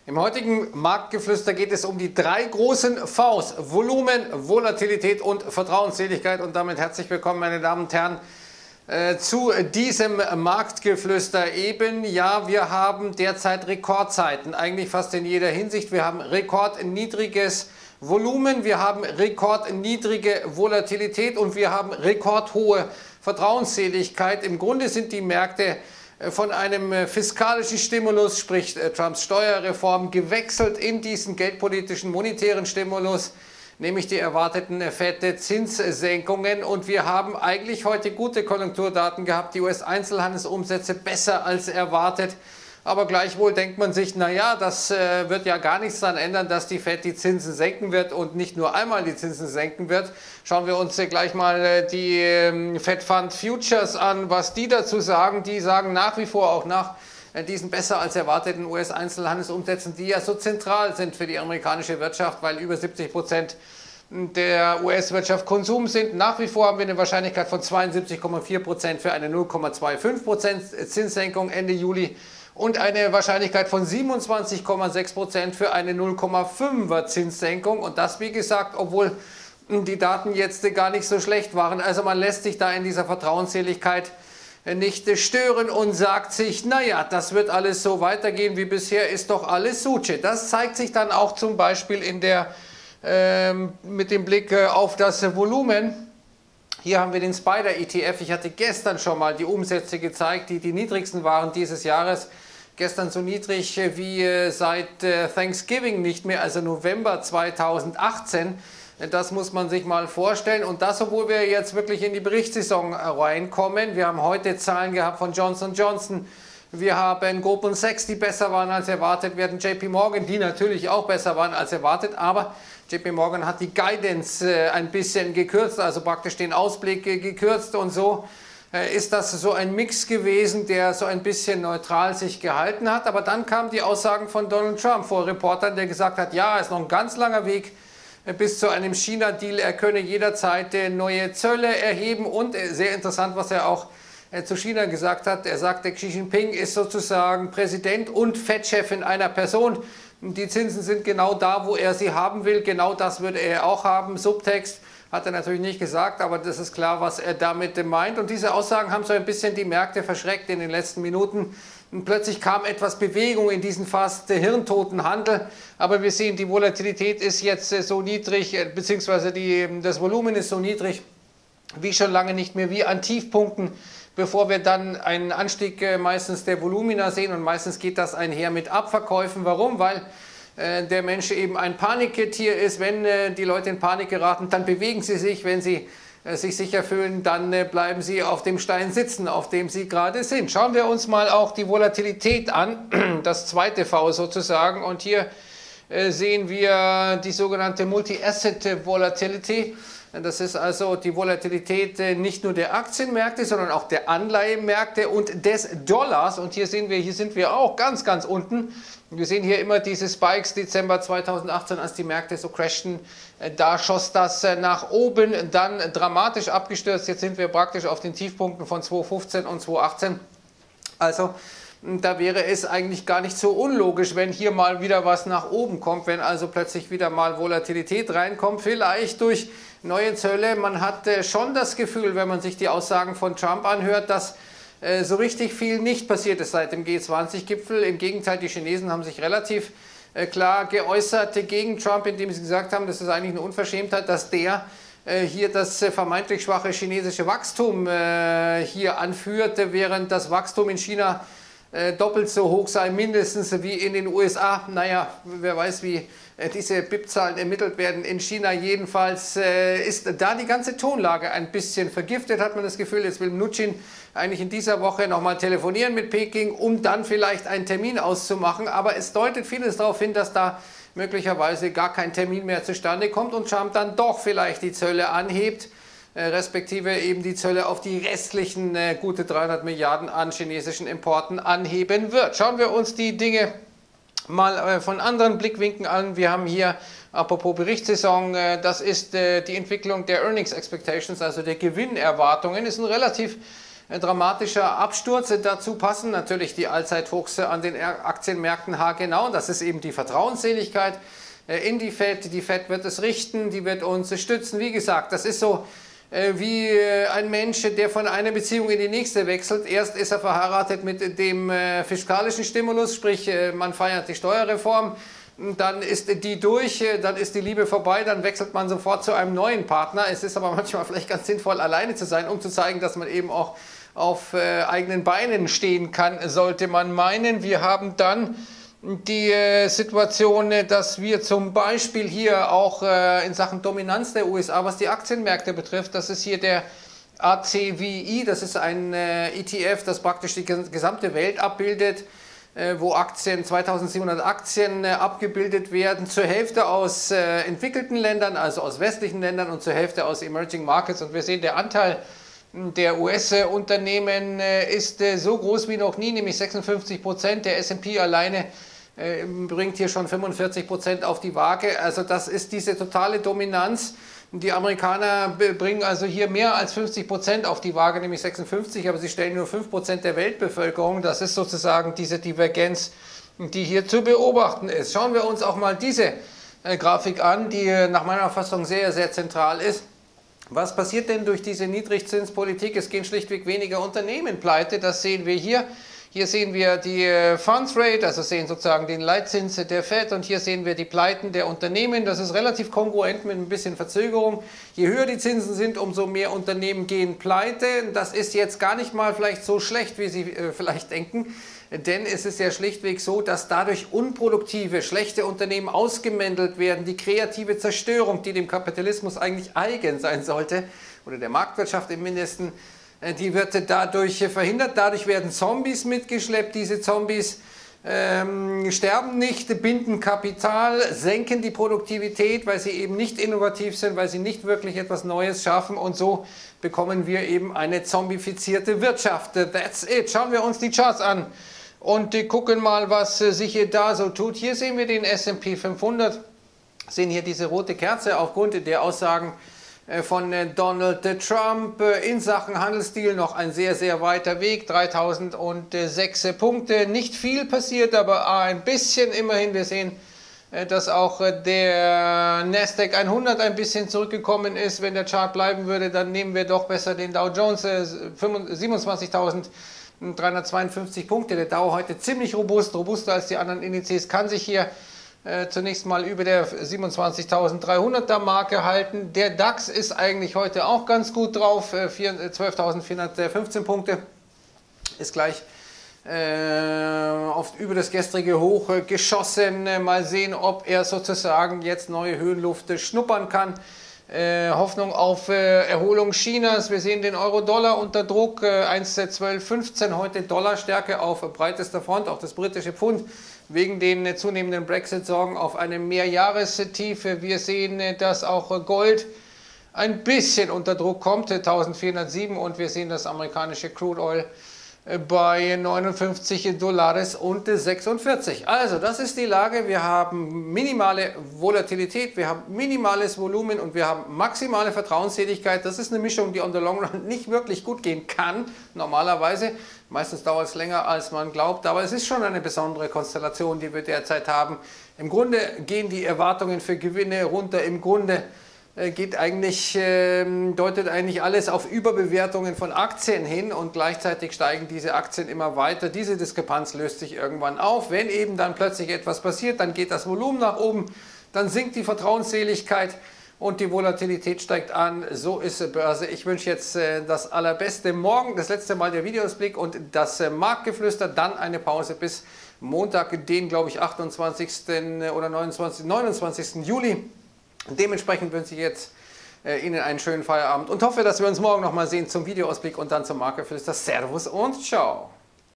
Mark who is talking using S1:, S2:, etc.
S1: Im heutigen Marktgeflüster geht es um die drei großen Vs: Volumen, Volatilität und Vertrauensseligkeit. Und damit herzlich willkommen, meine Damen und Herren, zu diesem Marktgeflüster eben. Ja, wir haben derzeit Rekordzeiten, eigentlich fast in jeder Hinsicht. Wir haben rekordniedriges Volumen, wir haben rekordniedrige Volatilität und wir haben rekordhohe Vertrauensseligkeit. Im Grunde sind die Märkte von einem fiskalischen Stimulus, sprich Trumps Steuerreform, gewechselt in diesen geldpolitischen monetären Stimulus, nämlich die erwarteten fette Zinssenkungen. Und wir haben eigentlich heute gute Konjunkturdaten gehabt, die US-Einzelhandelsumsätze besser als erwartet. Aber gleichwohl denkt man sich, naja, das wird ja gar nichts daran ändern, dass die Fed die Zinsen senken wird und nicht nur einmal die Zinsen senken wird. Schauen wir uns gleich mal die Fed Fund Futures an, was die dazu sagen. Die sagen nach wie vor auch nach diesen besser als erwarteten US-Einzelhandelsumsätzen, die ja so zentral sind für die amerikanische Wirtschaft, weil über 70% der US-Wirtschaft Konsum sind. Nach wie vor haben wir eine Wahrscheinlichkeit von 72,4% für eine 0,25% Zinssenkung Ende Juli. Und eine Wahrscheinlichkeit von 27,6% für eine 0,5er Zinssenkung. Und das, wie gesagt, obwohl die Daten jetzt gar nicht so schlecht waren. Also man lässt sich da in dieser Vertrauensseligkeit nicht stören und sagt sich, naja, das wird alles so weitergehen wie bisher, ist doch alles Suche. Das zeigt sich dann auch zum Beispiel in mit dem Blick auf das Volumen. Hier haben wir den Spider ETF. Ich hatte gestern schon mal die Umsätze gezeigt, die die niedrigsten waren dieses Jahres. Gestern so niedrig wie seit Thanksgiving nicht mehr, also November 2018. Das muss man sich mal vorstellen. Und das, obwohl wir jetzt wirklich in die Berichtssaison reinkommen. Wir haben heute Zahlen gehabt von Johnson & Johnson. Wir haben Goldman Sachs, die besser waren als erwartet. Wir hatten JP Morgan, die natürlich auch besser waren als erwartet. Aber JP Morgan hat die Guidance ein bisschen gekürzt, also praktisch den Ausblick gekürzt. Und so ist das so ein Mix gewesen, der so ein bisschen neutral sich gehalten hat. Aber dann kamen die Aussagen von Donald Trump vor Reportern, der gesagt hat, ja, es ist noch ein ganz langer Weg bis zu einem China-Deal. Er könne jederzeit neue Zölle erheben. Und sehr interessant, was er auch zu China gesagt hat. Er sagte, Xi Jinping ist sozusagen Präsident und Fed-Chef in einer Person. Die Zinsen sind genau da, wo er sie haben will. Genau das würde er auch haben. Subtext hat er natürlich nicht gesagt, aber das ist klar, was er damit meint. Und diese Aussagen haben so ein bisschen die Märkte verschreckt in den letzten Minuten. Und plötzlich kam etwas Bewegung in diesen fast hirntoten Handel. Aber wir sehen, die Volatilität ist jetzt so niedrig, beziehungsweise das Volumen ist so niedrig wie schon lange nicht mehr, wie an Tiefpunkten, bevor wir dann einen Anstieg meistens der Volumina sehen. Und meistens geht das einher mit Abverkäufen. Warum? Weil der Mensch eben ein Paniktier ist. Wenn die Leute in Panik geraten, dann bewegen sie sich. Wenn sie sich sicher fühlen, dann bleiben sie auf dem Stein sitzen, auf dem sie gerade sind. Schauen wir uns mal auch die Volatilität an, das zweite V sozusagen. Und hier sehen wir die sogenannte Multi-Asset Volatility. Das ist also die Volatilität nicht nur der Aktienmärkte, sondern auch der Anleihemärkte und des Dollars. Und hier sind wir auch ganz, ganz unten. Wir sehen hier immer diese Spikes Dezember 2018, als die Märkte so crashten. Da schoss das nach oben, dann dramatisch abgestürzt. Jetzt sind wir praktisch auf den Tiefpunkten von 2015 und 2018. Also da wäre es eigentlich gar nicht so unlogisch, wenn hier mal wieder was nach oben kommt, wenn also plötzlich wieder mal Volatilität reinkommt, vielleicht durch neue Zölle. Man hat schon das Gefühl, wenn man sich die Aussagen von Trump anhört, dass so richtig viel nicht passiert ist seit dem G20-Gipfel. Im Gegenteil, die Chinesen haben sich relativ klar geäußert gegen Trump, indem sie gesagt haben, das ist eigentlich eine Unverschämtheit, dass der hier das vermeintlich schwache chinesische Wachstum hier anführte, während das Wachstum in China doppelt so hoch sei, mindestens wie in den USA. Naja, wer weiß, wie diese BIP-Zahlen ermittelt werden. In China jedenfalls ist da die ganze Tonlage ein bisschen vergiftet, hat man das Gefühl. Jetzt will Mnuchin eigentlich in dieser Woche nochmal telefonieren mit Peking, um dann vielleicht einen Termin auszumachen. Aber es deutet vieles darauf hin, dass da möglicherweise gar kein Termin mehr zustande kommt und Trump dann doch vielleicht die Zölle anhebt, respektive eben die Zölle auf die restlichen gute 300 Milliarden an chinesischen Importen anheben wird. Schauen wir uns die Dinge mal von anderen Blickwinkeln an. Wir haben hier, apropos Berichtssaison, das ist die Entwicklung der Earnings Expectations, also der Gewinnerwartungen. Ist ein relativ dramatischer Absturz. Dazu passen natürlich die Allzeithochs an den Aktienmärkten haargenau. Das ist eben die Vertrauensseligkeit in die Fed. Die Fed wird es richten, die wird uns stützen. Wie gesagt, das ist so wie ein Mensch, der von einer Beziehung in die nächste wechselt. Erst ist er verheiratet mit dem fiskalischen Stimulus, sprich man feiert die Steuerreform. Dann ist die durch, dann ist die Liebe vorbei, dann wechselt man sofort zu einem neuen Partner. Es ist aber manchmal vielleicht ganz sinnvoll, alleine zu sein, um zu zeigen, dass man eben auch auf eigenen Beinen stehen kann, sollte man meinen. Wir haben dann die Situation, dass wir zum Beispiel hier auch in Sachen Dominanz der USA, was die Aktienmärkte betrifft, das ist hier der ACWI, das ist ein ETF, das praktisch die gesamte Welt abbildet, wo 2700 Aktien abgebildet werden, zur Hälfte aus entwickelten Ländern, also aus westlichen Ländern und zur Hälfte aus Emerging Markets. Und wir sehen, der Anteil der US-Unternehmen ist so groß wie noch nie, nämlich 56%. Der S&P alleine bringt hier schon 45% auf die Waage. Also das ist diese totale Dominanz. Die Amerikaner bringen also hier mehr als 50% auf die Waage, nämlich 56, aber sie stellen nur 5% der Weltbevölkerung. Das ist sozusagen diese Divergenz, die hier zu beobachten ist. Schauen wir uns auch mal diese Grafik an, die nach meiner Auffassung sehr, sehr zentral ist. Was passiert denn durch diese Niedrigzinspolitik? Es gehen schlichtweg weniger Unternehmen pleite, das sehen wir hier. Hier sehen wir die Funds Rate, also sehen sozusagen den Leitzins der Fed, und hier sehen wir die Pleiten der Unternehmen. Das ist relativ kongruent mit ein bisschen Verzögerung. Je höher die Zinsen sind, umso mehr Unternehmen gehen pleite. Das ist jetzt gar nicht mal vielleicht so schlecht, wie Sie vielleicht denken, denn es ist ja schlichtweg so, dass dadurch unproduktive, schlechte Unternehmen ausgemändelt werden. Die kreative Zerstörung, die dem Kapitalismus eigentlich eigen sein sollte, oder der Marktwirtschaft im Mindesten, die wird dadurch verhindert. Dadurch werden Zombies mitgeschleppt. Diese Zombies sterben nicht, binden Kapital, senken die Produktivität, weil sie eben nicht innovativ sind, weil sie nicht wirklich etwas Neues schaffen, und so bekommen wir eben eine zombifizierte Wirtschaft. That's it. Schauen wir uns die Charts an und gucken mal, was sich hier da so tut. Hier sehen wir den S&P 500, sehen hier diese rote Kerze aufgrund der Aussagen von Donald Trump. In Sachen Handelsdeal noch ein sehr, sehr weiter Weg, 3006 Punkte. Nicht viel passiert, aber ein bisschen immerhin. Wir sehen, dass auch der Nasdaq 100 ein bisschen zurückgekommen ist. Wenn der Chart bleiben würde, dann nehmen wir doch besser den Dow Jones, 27.352 Punkte. Der Dow heute ziemlich robust, robuster als die anderen Indizes, kann sich hier zunächst mal über der 27.300er Marke halten. Der DAX ist eigentlich heute auch ganz gut drauf, 12.415 Punkte, ist gleich oft über das gestrige Hoch geschossen. Mal sehen, ob er sozusagen jetzt neue Höhenluft schnuppern kann. Hoffnung auf Erholung Chinas. Wir sehen den Euro-Dollar unter Druck, 1,1215 heute Dollarstärke auf breitester Front, auch das britische Pfund wegen den zunehmenden Brexit-Sorgen auf einem Mehrjahrestief. Wir sehen, dass auch Gold ein bisschen unter Druck kommt, 1407, und wir sehen das amerikanische Crude Oil bei 59 Dollars und 46. Also das ist die Lage. Wir haben minimale Volatilität, wir haben minimales Volumen und wir haben maximale Vertrauensseligkeit. Das ist eine Mischung, die on the long run nicht wirklich gut gehen kann, normalerweise. Meistens dauert es länger, als man glaubt, aber es ist schon eine besondere Konstellation, die wir derzeit haben. Im Grunde gehen die Erwartungen für Gewinne runter. Im Grunde deutet eigentlich alles auf Überbewertungen von Aktien hin, und gleichzeitig steigen diese Aktien immer weiter. Diese Diskrepanz löst sich irgendwann auf. Wenn eben dann plötzlich etwas passiert, dann geht das Volumen nach oben, dann sinkt die Vertrauensseligkeit und die Volatilität steigt an. So ist Börse. Ich wünsche jetzt das Allerbeste. Morgen das letzte Mal der Videoausblick und das Marktgeflüster, dann eine Pause bis Montag, den, glaube ich, 28. oder 29. Juli. Dementsprechend wünsche ich jetzt Ihnen einen schönen Feierabend und hoffe, dass wir uns morgen nochmal sehen zum Videoausblick und dann zum Marktgeflüster. Servus und ciao!